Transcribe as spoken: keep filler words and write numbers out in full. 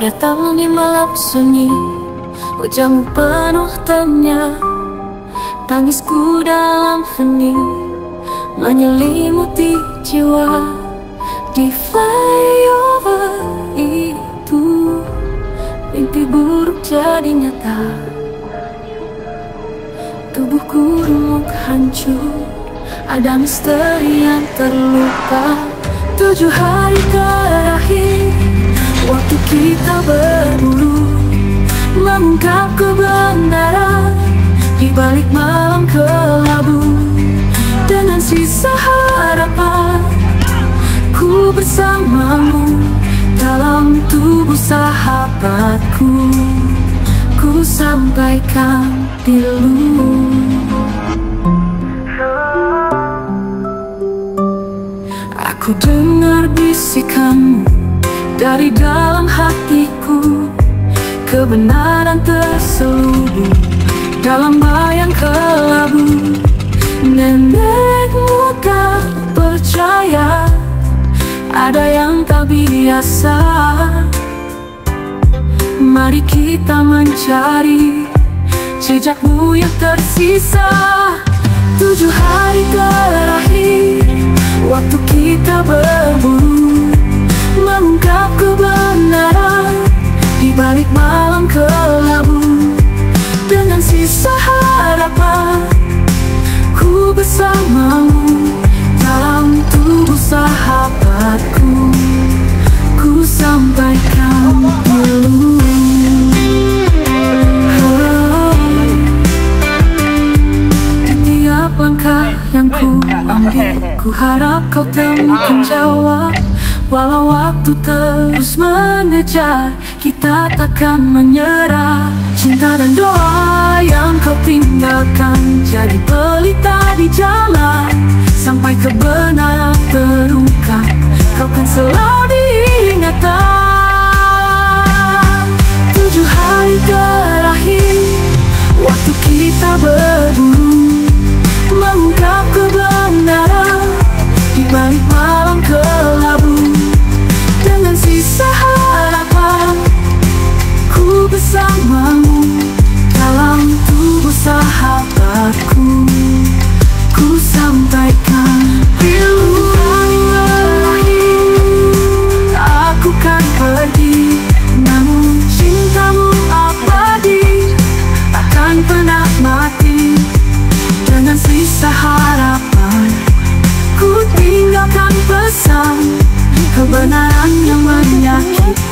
datang di malam sunyi, wajahmu penuh tanya, tangisku dalam hening menyelimuti jiwa. Di flyover itu mimpi buruk jadi nyata, tubuhku remuk hancur, ada misteri yang terluka. Tujuh hari terakhir, waktu kita berburu mengungkap kebenaran di balik malam kelabu. Dengan sisa harapan, ku bersamamu dalam tubuh sahabatku. Ku sampaikan pilu. Aku dengar bisikanmu dari dalam hatiku, kebenaran terselubung dalam bayang kelabu. Nenekmu tak percaya ada yang tak biasa. Mari kita mencari jejakmu yang tersisa. Tujuh hari terakhir, waktu kita berburu mengungkap kebenaran di balik malam kelabu. Dengan sisa harapan, ku bersamamu dalam tubuh sahabatku. Ku sampaikan pilu. Di tiap langkah yang ku ambil, ku harap kau temukan jawab. Walau waktu terus mengejar, kita takkan menyerah. Cinta dan doa yang kau tinggalkan jadi pelita di jalan. Sampai kebenaran terungkap, kau kan selalu diingatan. Tujuh hari terakhir, waktu kita berburu mengungkap kebenaran di balik malam kelabu. Dengan sisa harapan, ku bersamamu dalam tubuh sahabatku. Ku sampaikan pilu. Aku kan pergi, namun cintamu abadi, takkan pernah mati. Dengan sisa harapan, ku tinggalkan pesan, kebenaran yang menyakiti.